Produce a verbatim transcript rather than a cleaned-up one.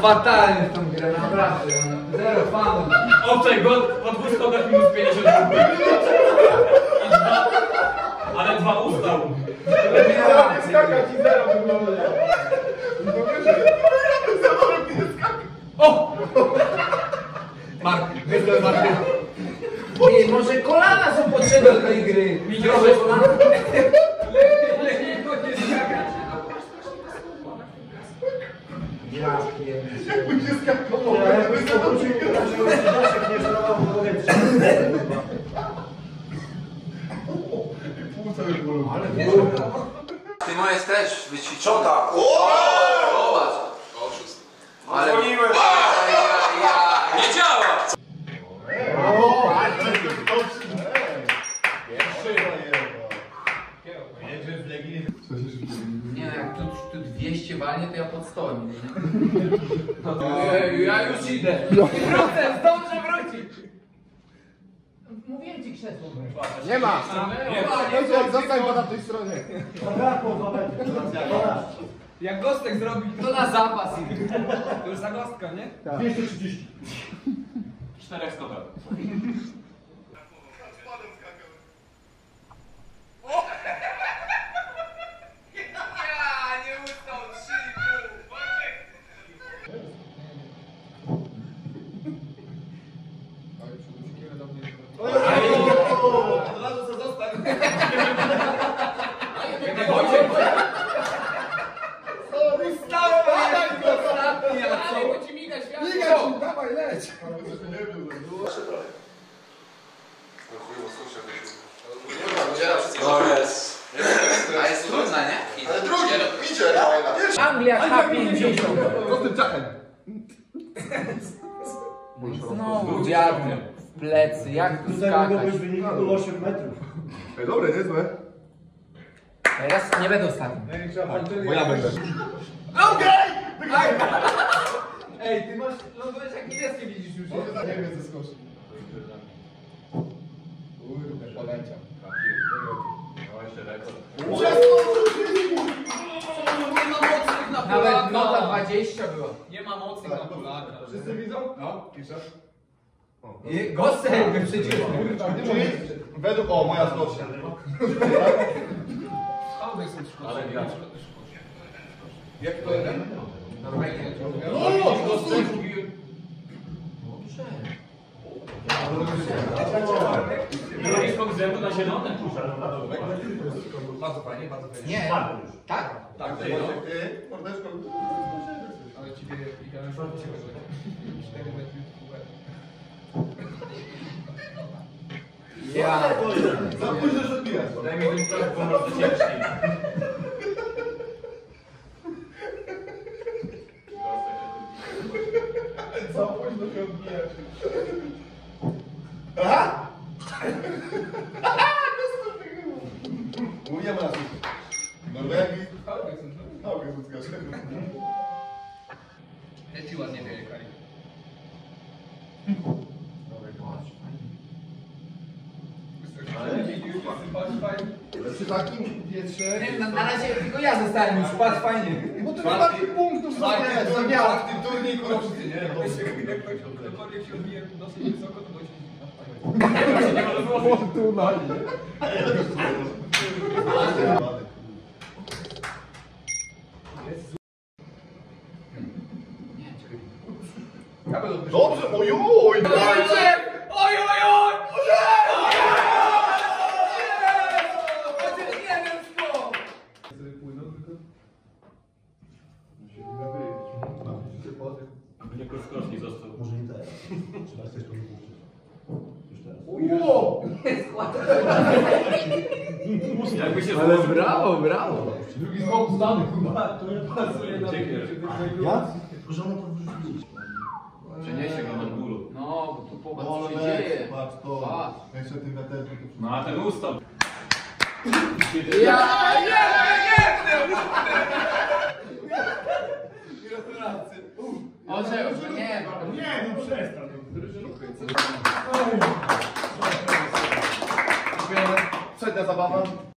fatalnie w tą grę, naprawdę. Zero fanów. Obczaj, bo po dwóch skokach minus pięćdziesiąt. Ale dwa ustał. Nie skakać i zero wygląda. O! Mark, wygląda Mark. Nie, może kolana są potrzebne do tej gry. Zdrowe kolana. Lepiej go nie skakać. Ja pierdolę. Jakby się skakował, jakby się obrócił, Daszek nie szanował w ogóle. Płuca już bolą. Ale Ty moje jest też wyćwiczona. Zobacz! Ale Dzwoniłem! Nie działa! nie, jak tu, tu dwieście walnie, to ja pod stołem idę, nie? Ja już idę. Wrócę, zdążę wrócić. Mówiłem ci krzesło. Nie ma! Nie ma. Zostań po tamtej stronie. Jak Gostek zrobi, To na zapas idę. to już za Gostka, nie? dwieście trzydzieści. Czterech stopach. Od razu co zostań. Dawaj, leć! No jest. A jest trudna, nie? Ale drugi, idzie, dawaj na pierwszy. Anglia K pięćdziesiąt. Co z tym czachem? Znowu dziadny w plecy, jak tu skakać? wynik osiem metrów. Ej, dobre, niezłe. Teraz nie będę ostatni. Bo ja będę. Ej, ty masz, lądujesz jak niebieskie widzisz już. Nie wiem, co skoczy. Kurde, poleciał. Nawet nota dwadzieścia była. Nie ma mocy na Polaka. Wszyscy widzą? No, piszę. I Gostek wyprzedził. Czyli według... O, moja skocznia. Ale gracz. Jak to jest? Normalnie. No, Gostek. Drugi skok z rzędu na zielone. Bardzo fajnie, bardzo fajnie. Nie, tak? Tak, Ty, ty, mordeczko. ale ciebie ja już robię cztery metry w górę. Ja. Za późno, że odbijasz. Daj mi ten czas, bo może ciężki. Za późno się odbijasz. Aha! Mówiłem raz. Norwegii. Hałkę z Ja ci ładnie wieje, Kari. Przy takim wietrze... Nie, na, na razie tylko ja zostałem już, patrz fajnie. Bo to nie ma tych punktów, co jest, zabiała. W tym turniku wszyscy, nie? Jak ktokolwiek się odbije dosyć wysoko, to dość nie może było. Dobrze, ojoj! Oj, oj, oj! Chociaż jeden skok! Tylko skoczni został. Może nie teraz. Trzeba coś to wypuścić. Już teraz. Ujo! Jest łatwo. Jakby się Ale brawo, brawo! Drugi skok zdany, chyba. To nie pasuje na Ja? Porządek to wyrzucić. Przeniesie go na górę. No, bo tu popatrz co się Ale dzieje. patrz to. Patrz. Jeszcze tym wiaterkiem to No a ten ustał. Ja, nie, nie, Oże, oże, nie, Nie, no przestań. Przednia zabawa.